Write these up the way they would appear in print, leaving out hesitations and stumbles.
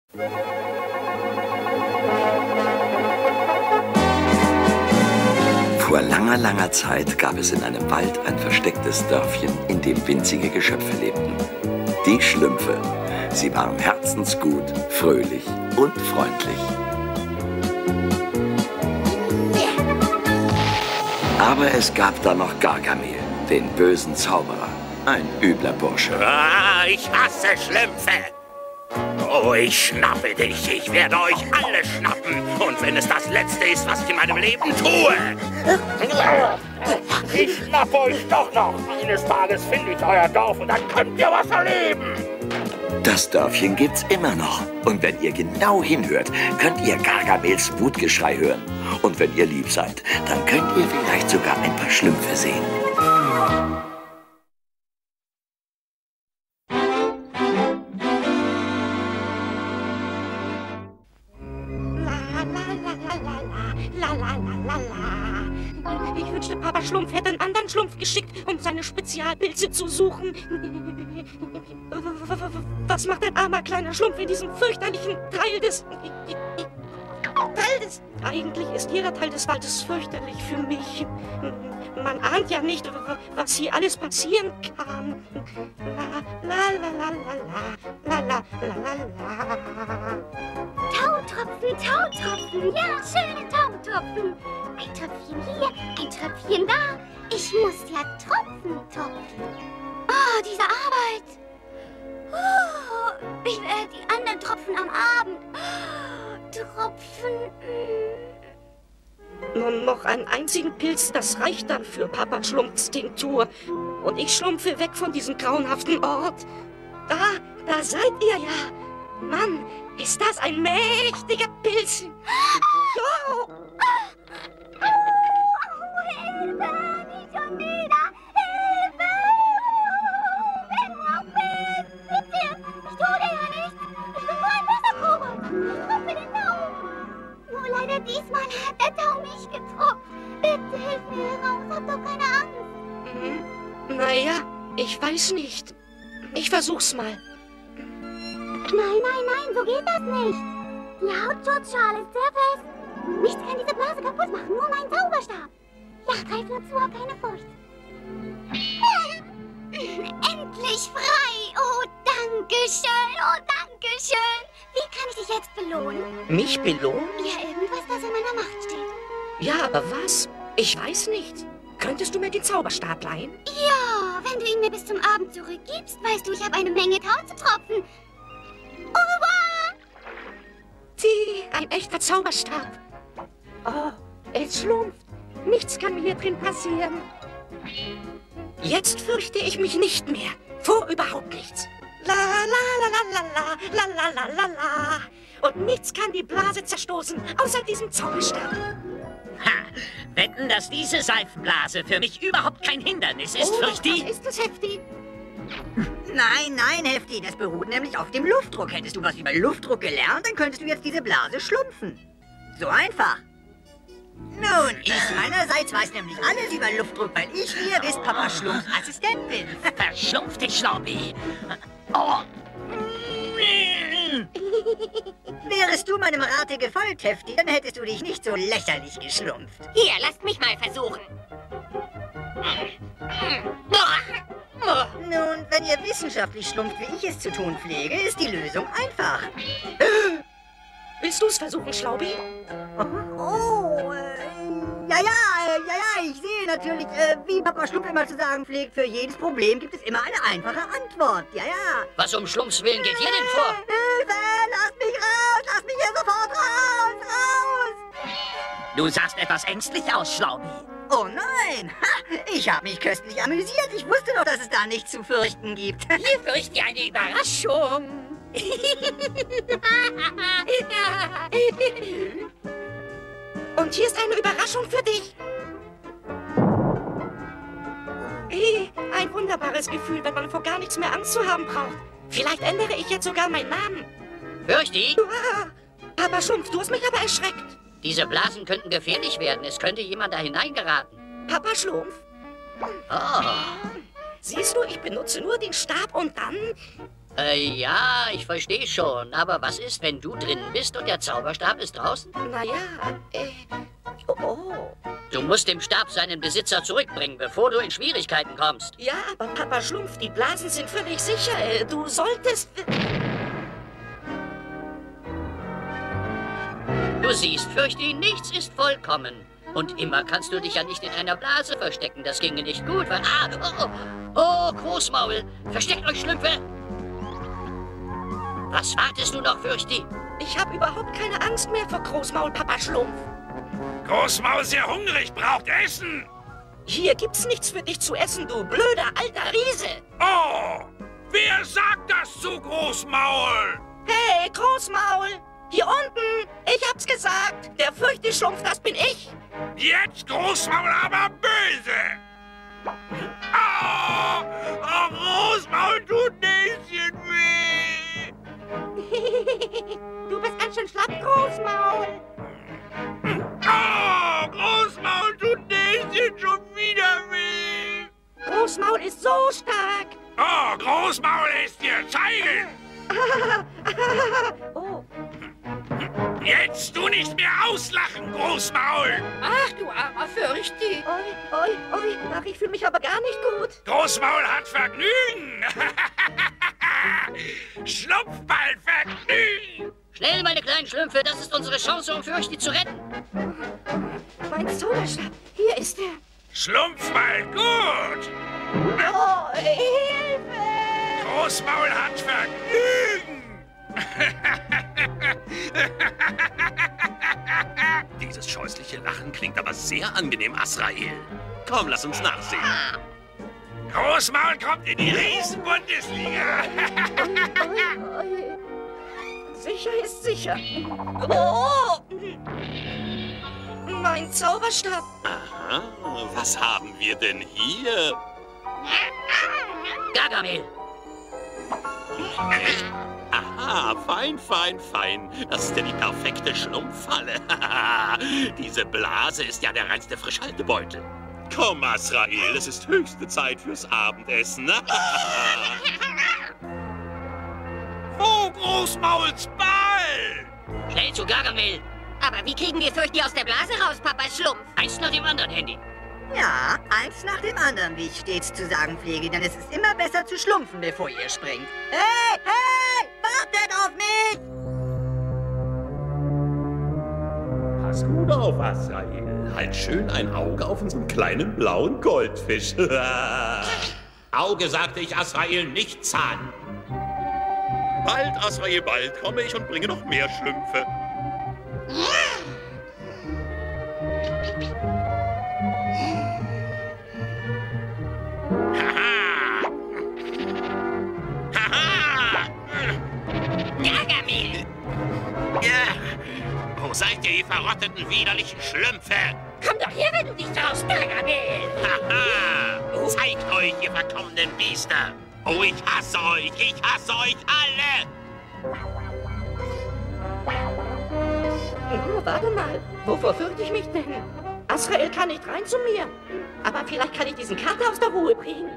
Vor langer, langer Zeit gab es in einem Wald ein verstecktes Dörfchen, in dem winzige Geschöpfe lebten. Die Schlümpfe. Sie waren herzensgut, fröhlich und freundlich. Aber es gab da noch Gargamel, den bösen Zauberer. Ein übler Bursche. Ah, ich hasse Schlümpfe. Oh, ich schnappe dich. Ich werde euch alle schnappen. Und wenn es das Letzte ist, was ich in meinem Leben tue. Ich schnappe euch doch noch. Eines Tages finde ich euer Dorf und dann könnt ihr was erleben. Das Dörfchen gibt's immer noch. Und wenn ihr genau hinhört, könnt ihr Gargamels Wutgeschrei hören. Und wenn ihr lieb seid, dann könnt ihr vielleicht sogar ein paar Schlümpfe sehen. Ich wünschte, Papa Schlumpf hätte einen anderen Schlumpf geschickt, um seine Spezialpilze zu suchen. Was macht ein armer kleiner Schlumpf in diesem fürchterlichen Teil des... Eigentlich ist jeder Teil des Waldes fürchterlich für mich. Man ahnt ja nicht, was hier alles passieren kann. Tautropfen, Tautropfen, ja, schöne Tautropfen. Ein Tröpfchen hier, ein Tröpfchen da. Ich muss ja Tropfen topfen. Oh, diese Arbeit. Oh, ich werde die anderen Tropfen am Abend. Tropfen. Nur noch einen einzigen Pilz, das reicht dann für Papa Schlumpfs Tinktur. Und ich schlumpfe weg von diesem grauenhaften Ort. Da seid ihr ja. Mann, ist das ein mächtiger Pilz. Oh. Hilfe, nicht schon wieder. Hilfe. Wenn du auch bist, bitte. Ich tue dir ja nichts. Ich bin nur ein Wasserrobot. Ich tropfe den Tau. Nur leider diesmal hat der Tau mich getropft. Bitte hilf mir heraus, hab doch keine Angst. Naja, ich weiß nicht. Ich versuch's mal. Nein, so geht das nicht. Die Hautschutzschale ist sehr fest. Nichts kann diese Blase kaputt machen, nur mein Zauberstab. Ja, greif nur zu, hab keine Furcht. Endlich frei! Oh, danke schön, oh, danke schön. Wie kann ich dich jetzt belohnen? Mich belohnen? Ja, irgendwas, das in meiner Macht steht. Ja, aber was? Ich weiß nicht. Könntest du mir den Zauberstab leihen? Ja, wenn du ihn mir bis zum Abend zurückgibst, weißt du, ich habe eine Menge Tau zu tropfen. Au revoir! Ein echter Zauberstab. Oh, es schlumpft. Nichts kann mir hier drin passieren. Jetzt fürchte ich mich nicht mehr. Vor überhaupt nichts. La la la la la la la la la la. Und nichts kann die Blase zerstoßen, außer diesem Zauberstab. Ha! Wetten, dass diese Seifenblase für mich überhaupt kein Hindernis ist, Fürchti? Was ist das, Hefti? Nein, Hefti, das beruht nämlich auf dem Luftdruck. Hättest du was über Luftdruck gelernt, dann könntest du jetzt diese Blase schlumpfen. So einfach. Nun, ich meinerseits weiß nämlich alles über Luftdruck, weil ich, wie ihr wisst, Papa Schlumpfs Assistent bin. Verschlumpf dich, Schlaubi. Oh. Wärest du meinem Rate gefolgt, Hefti, dann hättest du dich nicht so lächerlich geschlumpft. Hier, lasst mich mal versuchen. Nun, wenn ihr wissenschaftlich schlumpft, wie ich es zu tun pflege, ist die Lösung einfach. Willst du es versuchen, Schlaubi? Oh, ja, ich sehe natürlich, wie Papa Schlumpf immer zu sagen pflegt, für jedes Problem gibt es immer eine einfache Antwort. Ja. Was um Schlumpfs Willen geht hier denn vor? Hilfe, lasst mich raus, lasst mich hier sofort raus! Du sahst etwas ängstlich aus, Schlaubi. Oh nein, ich habe mich köstlich amüsiert. Ich wusste doch, dass es da nichts zu fürchten gibt. Hier fürchte ich eine Überraschung. Und hier ist eine Überraschung für dich. Ein wunderbares Gefühl, wenn man vor gar nichts mehr Angst zu haben braucht. Vielleicht ändere ich jetzt sogar meinen Namen. Fürchti? Papa Schlumpf, du hast mich aber erschreckt. Diese Blasen könnten gefährlich werden. Es könnte jemand da hineingeraten. Papa Schlumpf? Oh. Siehst du, ich benutze nur den Stab und dann Ja, ich verstehe schon. Aber was ist, wenn du drin bist und der Zauberstab ist draußen? Naja, oh. Du musst dem Stab seinen Besitzer zurückbringen, bevor du in Schwierigkeiten kommst. Ja, aber Papa Schlumpf, die Blasen sind völlig sicher. Du solltest... Du siehst, Fürchti, nichts ist vollkommen. Und immer kannst du dich ja nicht in einer Blase verstecken. Das ginge nicht gut, weil... Oh, Großmaul, versteckt euch, Schlümpfe! Was wartest du noch, Fürchti? Ich habe überhaupt keine Angst mehr vor Großmaul, Papa Schlumpf. Großmaul ist sehr hungrig, braucht Essen. Hier gibt's nichts für dich zu essen, du blöder alter Riese. Oh, wer sagt das zu Großmaul? Hey, Großmaul! Hier unten! Ich hab's gesagt! Der Fürchte-Schlumpf, das bin ich! Jetzt Großmaul aber böse! Oh, Großmaul tut Näschen weh! Du bist ganz schön schlapp, Großmaul! Oh, Großmaul tut Näschen schon wieder weh! Großmaul ist so stark! Oh, Großmaul ist dir zeigen! Oh. Jetzt du nicht mehr auslachen, Großmaul! Ach, du armer Fürchti! Oi. Ach, ich fühle mich aber gar nicht gut. Großmaul hat Vergnügen! Schlumpfballvergnügen! Schnell, meine kleinen Schlümpfe, das ist unsere Chance, um Fürchti zu retten. Mein Zauberstab, hier ist er. Schlumpfball gut! Oh, Hilfe! Großmaul hat Vergnügen! Dieses scheußliche Lachen klingt aber sehr angenehm, Azrael. Komm, lass uns nachsehen. Großmaul kommt in die Riesenbundesliga! Oi. Sicher ist sicher. Oh! Mein Zauberstab. Aha, was haben wir denn hier? Gargamel! Aha, fein. Das ist ja die perfekte Schlumpffalle. Diese Blase ist ja der reinste Frischhaltebeutel. Komm, Azrael, es ist höchste Zeit fürs Abendessen. Wo Großmauls Ball? Schnell zu Gargamel! Aber wie kriegen wir Fürchti aus der Blase raus, Papa Schlumpf? Eins nach dem anderen, Handy. Ja, eins nach dem anderen, wie ich stets zu sagen pflege, denn es ist immer besser zu schlumpfen, bevor ihr springt. Hey, wartet auf mich! Pass gut auf, Azrael. Halt schön ein Auge auf unseren kleinen blauen Goldfisch. Auge, sagte ich, Azrael, nicht Zahn. Bald, Azrael, bald komme ich und bringe noch mehr Schlümpfe. Gargamel! Ja, wo seid ihr, ihr verrotteten, widerlichen Schlümpfe? Komm doch her, wenn du dich traust, Gargamel! Haha! Zeigt euch, ihr verkommenen Biester! Oh, ich hasse euch alle! Warte mal, wovor fürchte ich mich denn? Azrael kann nicht rein zu mir. Aber vielleicht kann ich diesen Kater aus der Ruhe bringen.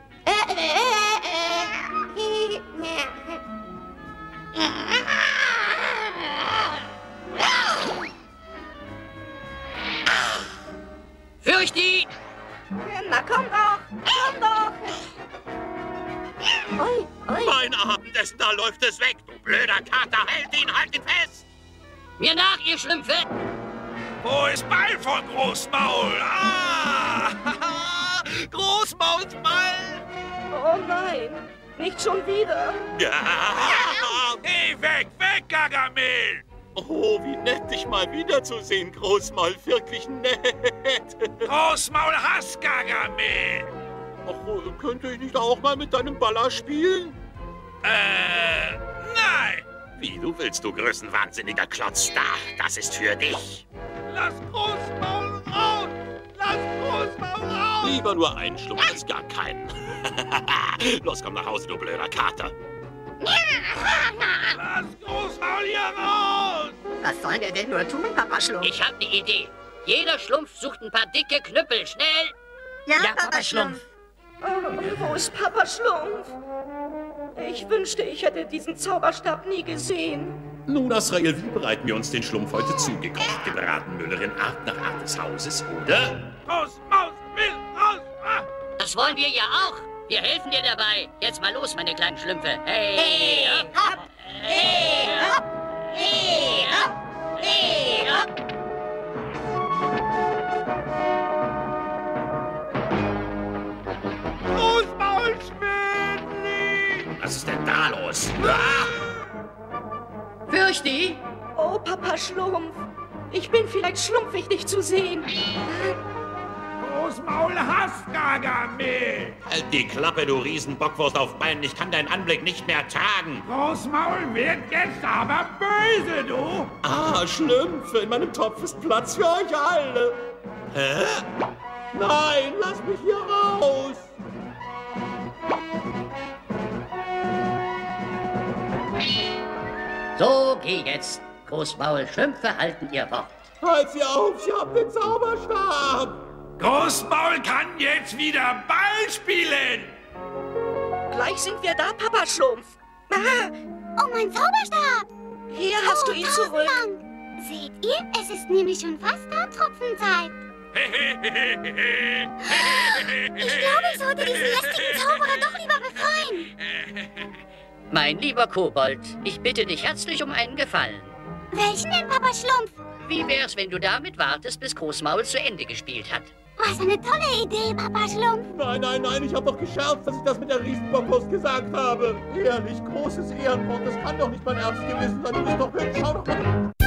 Fürchti! Na komm doch! Oi. Mein Abendessen, da läuft es weg! Du blöder Kater, halt ihn fest! Mir nach, ihr Schlümpfe! Wo ist Ball von Großmaul? Ah! Großmauls Ball! Oh nein, nicht schon wieder. Ja! Hey, weg, Gargamel! Oh, wie nett, dich mal wiederzusehen, Großmaul. Wirklich nett. Großmaul hasst Gargamel! Ach, könnte ich nicht auch mal mit deinem Baller spielen? Nein! Wie du willst, du größenwahnsinniger Klotz da. Das ist für dich. Lass Großmaul raus! Lieber nur einen Schlumpf als gar keinen. Los, komm nach Hause, du blöder Kater. Lass Großmaul hier raus! Was soll der denn nur tun, Papa Schlumpf? Ich hab ne Idee. Jeder Schlumpf sucht ein paar dicke Knüppel. Schnell! Ja, Papa Schlumpf. Oh, wo ist Papa Schlumpf? Ich wünschte, ich hätte diesen Zauberstab nie gesehen. Nun, Azrael, wie bereiten wir uns den Schlumpf heute zugekocht? Gebraten Müllerin Art nach Art des Hauses, oder? Raus, Maus, will raus! Ah. Das wollen wir ja auch. Wir helfen dir dabei. Jetzt mal los, meine kleinen Schlümpfe. Hey, hopp! Hey, hopp! Hey, hopp! Hey, hopp! Großmaulschwänli! Was ist denn da los? Ah! Fürchti! Oh, Papa Schlumpf. Ich bin vielleicht schlumpfig, dich zu sehen. Großmaul hasst Gargamel! Halt die Klappe, du Riesenbockwurst auf Beinen. Ich kann deinen Anblick nicht mehr tragen. Großmaul wird jetzt aber böse, du! Ah, Schlümpfe, in meinem Topf ist Platz für euch alle. Hä? Nein, lass mich hier raus. So, geh jetzt. Großmaul, Schlümpfe halten ihr Wort. Halt sie auf, sie haben den Zauberstab. Großmaul kann jetzt wieder Ball spielen! Gleich sind wir da, Papa Schlumpf. Ah, Oh, mein Zauberstab! hier hast du ihn zurück. Dank. Seht ihr, es ist nämlich schon fast Tropfenzeit. Ich glaube, ich sollte diesen lästigen Zauberer doch lieber befreien. Mein lieber Kobold, ich bitte dich herzlich um einen Gefallen. Welchen denn, Papa Schlumpf? Wie wär's, wenn du damit wartest, bis Großmaul zu Ende gespielt hat? Was eine tolle Idee, Papa Schlumpf. Nein, nein, nein, ich habe doch gescherzt, dass ich das mit der Riesenbockwurst gesagt habe. Ehrlich, großes Ehrenwort, das kann doch nicht mein Ernst gewesen sein. Du bist doch hübsch, schau doch mal.